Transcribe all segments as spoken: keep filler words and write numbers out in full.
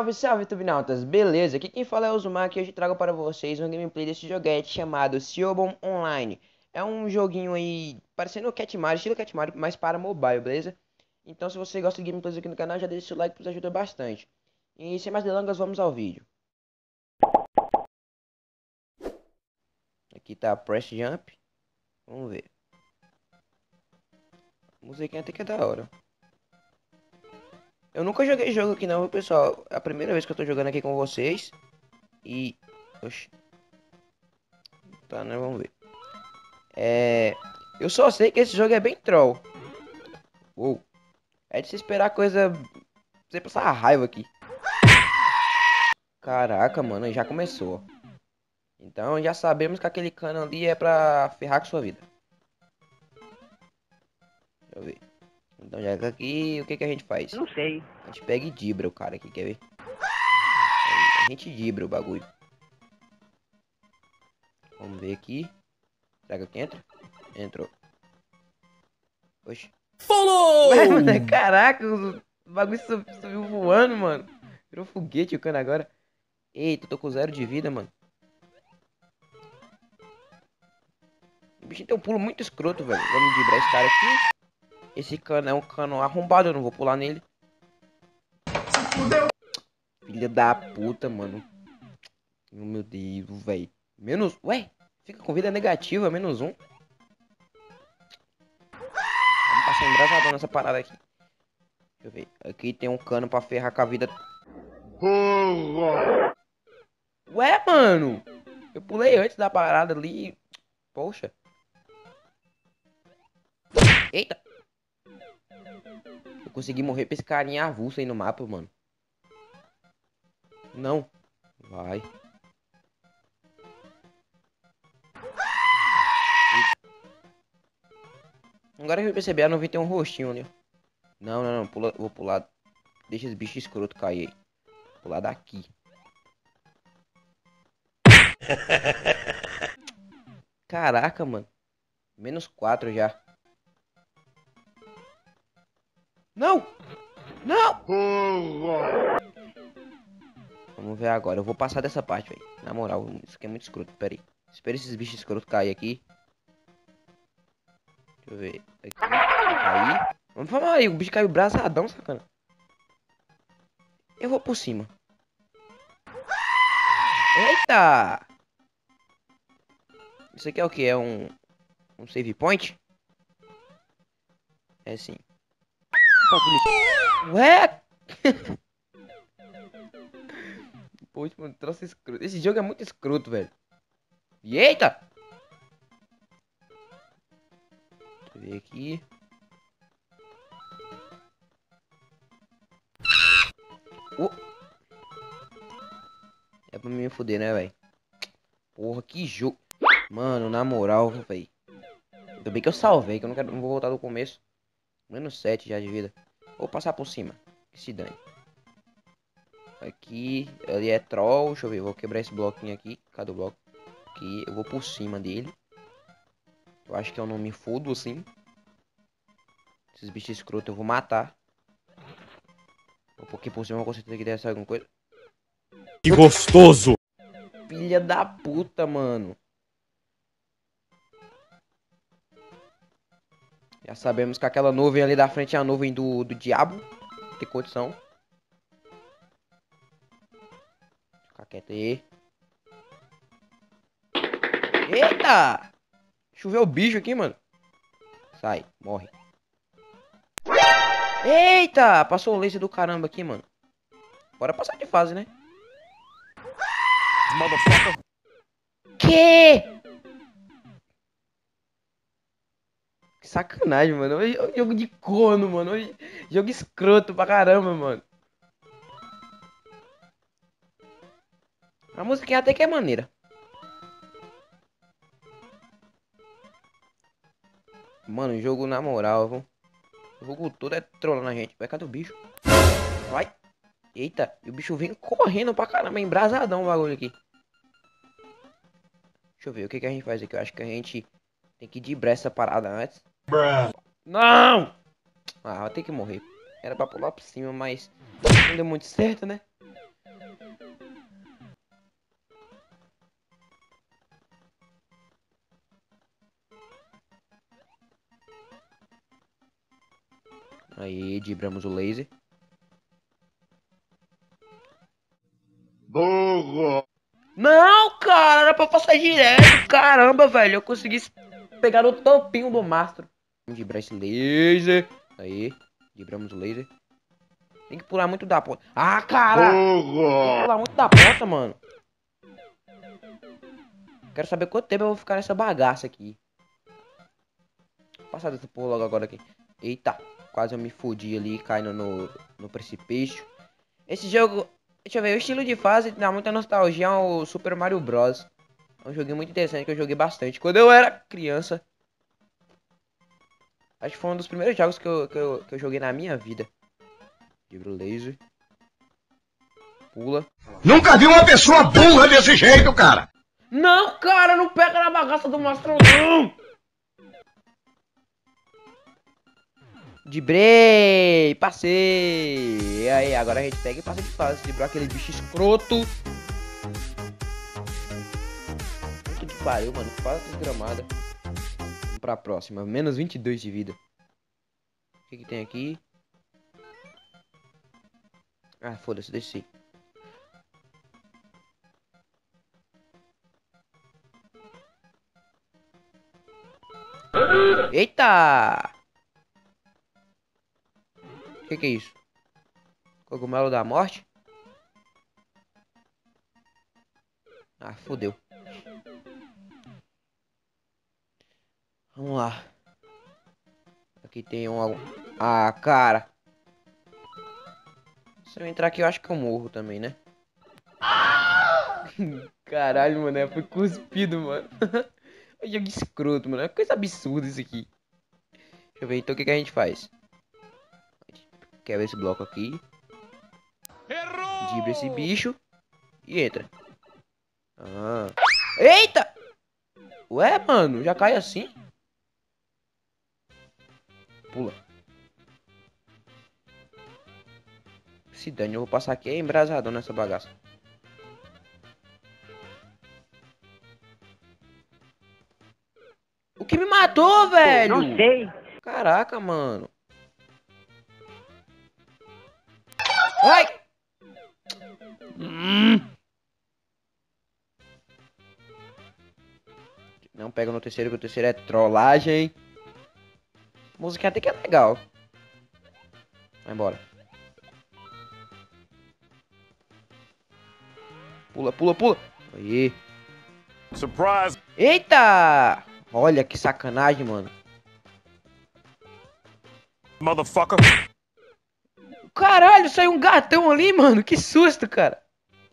Salve, salve, Tubinautas! Beleza? Aqui quem fala é o Uzumaki e hoje trago para vocês um gameplay desse joguete chamado Ciobon Online. É um joguinho aí, parecendo o Cat Mario, estilo Cat Mario, mas para mobile, beleza? Então se você gosta de gameplays aqui no canal, já deixa o like, pois ajuda bastante. E sem mais delongas, vamos ao vídeo. Aqui tá Press Jump. Vamos ver. A musiquinha até que é da hora. Eu nunca joguei jogo aqui não, viu, pessoal? É a primeira vez que eu tô jogando aqui com vocês. E... Oxi. Tá, né? Vamos ver. É... Eu só sei que esse jogo é bem troll. Uou. É de se esperar coisa... Você passar raiva aqui. Caraca, mano, já começou. Então já sabemos que aquele cano ali é pra ferrar com sua vida. Deixa eu ver. Então já que aqui, o que que a gente faz? Não sei. A gente pega e dibra o cara aqui, quer ver? A gente dibra o bagulho. Vamos ver aqui. Será que entra? Entrou. Oxi. Follow! Ué, mano, caraca, o bagulho subiu voando, mano. Virou foguete o cano agora. Eita, eu tô com zero de vida, mano. O bichinho tem um pulo muito escroto, velho. Vamos dibrar esse cara aqui. Esse cano é um cano arrombado, eu não vou pular nele. Filha da puta, mano. Oh, meu Deus, velho. Menos... Ué, fica com vida negativa, menos um. Vamos passar embrasadão nessa parada aqui. Deixa eu ver. Aqui tem um cano pra ferrar com a vida. Ué, mano. Eu pulei antes da parada ali. Poxa. Eita. Eu consegui morrer pra esse carinha avulso aí no mapa, mano. Não. Vai. Agora eu vou perceber, a nuvem tem um rostinho ali. Não, não, não. Pula, vou pular. Deixa esse bicho escroto cair aí. Pular daqui. Caraca, mano. Menos quatro já. Não! Não! Vamos ver agora. Eu vou passar dessa parte, velho. Na moral, isso aqui é muito escroto. Pera aí. Espera esses bichos escrotos cair aqui. Deixa eu ver. Aqui. Cair. Vamos falar aí. O bicho caiu braçadão, sacana. Eu vou por cima. Eita! Isso aqui é o que? É um... Um save point? É sim. Ué? Poxa, mano, troço escroto. Esse jogo é muito escroto, velho. E eita! Deixa eu ver aqui. Oh. É pra me fuder, né, velho? Porra, que jogo. Mano, na moral, velho. Ainda bem que eu salvei, que eu não, quero, não vou voltar do começo. Menos sete já de vida. Vou passar por cima. Que se dane. Aqui, ali é troll. Deixa eu ver, vou quebrar esse bloquinho aqui. Cadê o bloco? Aqui, eu vou por cima dele. Eu acho que eu não me fodo assim. Esses bichos escrotos eu vou matar. Porque por cima eu com certeza que deve ser alguma coisa. Que gostoso! Filha da puta, mano. Já sabemos que aquela nuvem ali da frente é a nuvem do, do diabo. Não tem condição. Fica quieto aí. Eita! Choveu o bicho aqui, mano. Sai, morre. Eita! Passou o laser do caramba aqui, mano. Bora passar de fase, né? Que? Que sacanagem, mano. Hoje é um jogo de corno, mano. Hoje... Jogo escroto pra caramba, mano. A música até que é maneira. Mano, o jogo na moral, viu? O jogo todo é trolando a gente. Vai, cadê o bicho? Vai. Eita, e o bicho vem correndo pra caramba. Embrasadão o bagulho aqui. Deixa eu ver o que, que a gente faz aqui. Eu acho que a gente tem que dibrar essa parada antes. Bruh. Não! Ah, vai ter que morrer. Era pra pular por cima, mas não deu muito certo, né? Aí, dibramos o laser. Burro! Não, cara, era pra passar direto. Caramba, velho, eu consegui pegar o topinho do mastro. Vamos dibrar esse laser. Aí, dibramos o laser. Tem que pular muito da ponta. Ah, cara! Tem que pular muito da ponta, mano. Quero saber quanto tempo eu vou ficar nessa bagaça aqui. Vou passar dessa porra logo agora aqui. Eita, quase eu me fudi ali, caindo no, no precipício. Esse jogo, deixa eu ver, o estilo de fase dá muita nostalgia ao Super Mario Bros. É um joguinho muito interessante que eu joguei bastante quando eu era criança. Acho que foi um dos primeiros jogos que eu, que eu, que eu joguei na minha vida. Livro laser. Pula. Nunca vi uma pessoa burra desse jeito, cara! Não, cara, não pega na bagaça do Mastro, não! Dibrei! Passei! E aí, agora a gente pega e passa de fase. Dibrou aquele bicho escroto. Puta que pariu, mano. Que fase desgramada. Vamos pra próxima. Menos vinte e dois de vida. O que que tem aqui? Ah, foda-se, desci. Eita! O que que é isso? Cogumelo da morte? Ah, fodeu. Vamos lá. Aqui tem um... Ah, cara. Se eu entrar aqui, eu acho que eu morro também, né? Caralho, mano. Foi cuspido, mano. É um jogo escroto, mano. É coisa absurda isso aqui. Deixa eu ver, então o que, que a gente faz? Quebra esse bloco aqui. Dibra esse bicho. E entra. Ah. Eita! Ué, mano, já cai assim? Pula. Se dane, eu vou passar aqui embrasadão nessa bagaça. O que me matou, velho? Não sei. Caraca, mano. Ai! Hum. Não pega no terceiro, que o terceiro é trollagem. A música até que é legal. Vai embora. Pula, pula, pula. Aí. Surprise! Eita! Olha que sacanagem, mano. Motherfucker! Caralho, saiu um gatão ali, mano. Que susto, cara.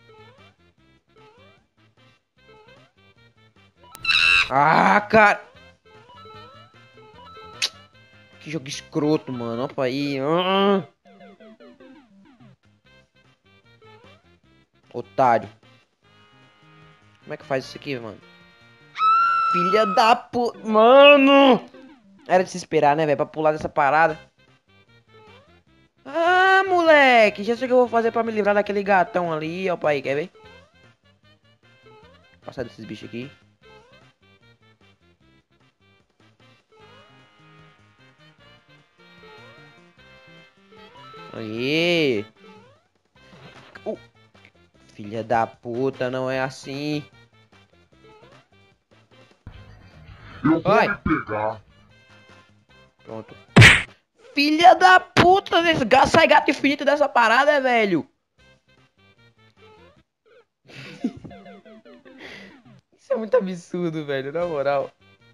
Ah, cara. Que jogo escroto, mano. Opa aí. Ah. Otário. Como é que faz isso aqui, mano? Filha da pu... Mano! Era de se esperar, né, velho? Pra pular dessa parada. Ah, moleque! Já sei o que eu vou fazer pra me livrar daquele gatão ali. Opa aí, quer ver? Passar desses bichos aqui. Aí. Uh. Filha da puta, não é assim. Eu vou Vai. me pegar. Pronto. Filha da puta, desse gato, sai gato infinito dessa parada, velho. Isso é muito absurdo, velho, na moral.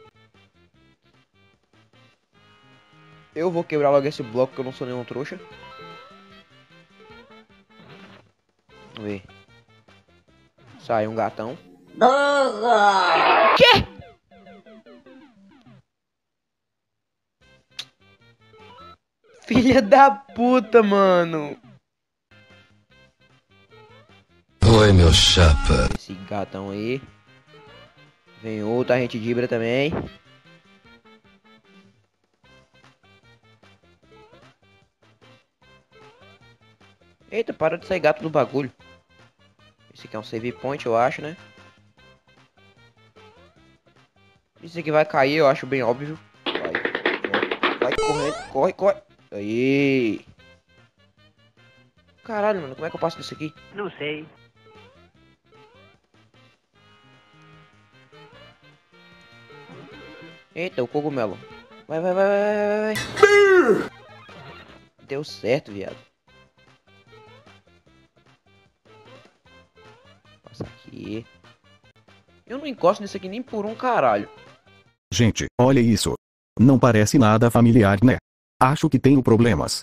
Eu vou quebrar logo esse bloco que eu não sou nenhum trouxa. Vamos ver. Sai um gatão. Quê? Filha da puta, mano. Oi, meu chapa. Esse gatão aí. Vem outro, a gente dibra também. Eita, parou de sair gato do bagulho. Esse aqui é um save point, eu acho, né? Isso aqui vai cair, eu acho bem óbvio. Vai, vai, vai correndo, corre, corre. Aí. Caralho, mano, como é que eu passo disso aqui? Não sei. Eita, o cogumelo. Vai, vai, vai, vai, vai, vai. Deu certo, viado. Passa aqui. Eu não encosto nisso aqui nem por um caralho. Gente, olha isso. Não parece nada familiar, né? Acho que tenho problemas.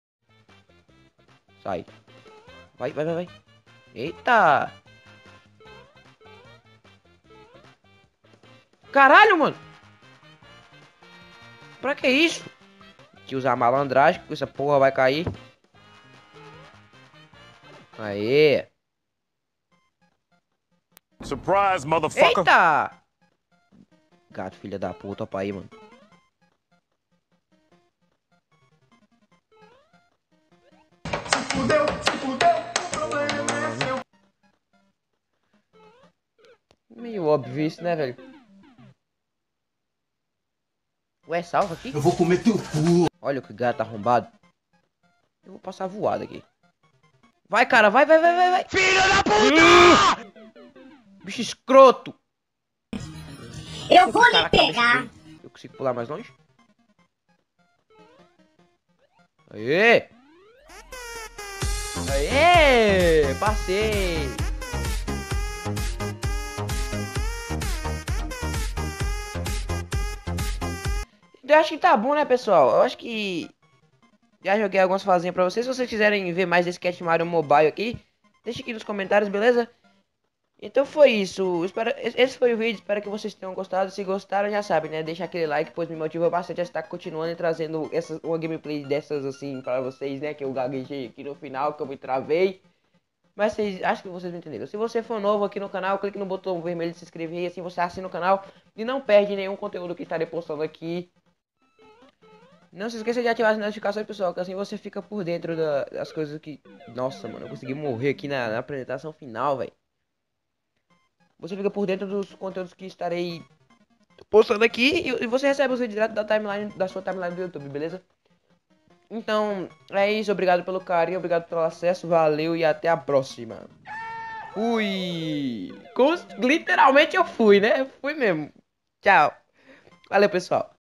Sai. Vai, vai, vai, vai. Eita. Caralho, mano. Pra que isso? Que usar malandragem, que essa porra vai cair. Aê. Surprise, motherfucker. Eita. Gato, filha da puta, opa aí, mano. Fudeu, se fudeu, o problema é seu. Meio óbvio isso, né, velho? Ué, salva aqui? Eu vou comer teu cu. Olha que gato arrombado. Eu vou passar voado aqui. Vai, cara, vai, vai, vai, vai, vai. Filha da puta! Bicho escroto. Eu vou lhe Caraca, bicho pegar. doido. Eu consigo pular mais longe? Aê! Aê! Passei! Eu acho que tá bom, né, pessoal? Eu acho que já joguei algumas fazinhas pra vocês. Se vocês quiserem ver mais desse Cat Mario Mobile aqui, deixa aqui nos comentários, beleza? Então foi isso. Espero... Esse foi o vídeo. Espero que vocês tenham gostado. Se gostaram, já sabem, né? Deixa aquele like, pois me motiva bastante a estar continuando e trazendo essa, uma gameplay dessas assim pra vocês, né? Que eu gaguejei aqui no final, que eu me travei. Mas vocês, acho que vocês entenderam. Se você for novo aqui no canal, clique no botão vermelho de se inscrever. E assim você assina o canal e não perde nenhum conteúdo que estarei postando aqui. Não se esqueça de ativar as notificações, pessoal, que assim você fica por dentro da, das coisas que... Nossa, mano, eu consegui morrer aqui na, na apresentação final, velho. Você fica por dentro dos conteúdos que estarei postando aqui e, e você recebe os vídeos direto da timeline, da sua timeline do YouTube, beleza? Então, é isso. Obrigado pelo carinho, obrigado pelo acesso, valeu e até a próxima. Fui! Com, literalmente eu fui, né? Eu fui mesmo. Tchau. Valeu, pessoal.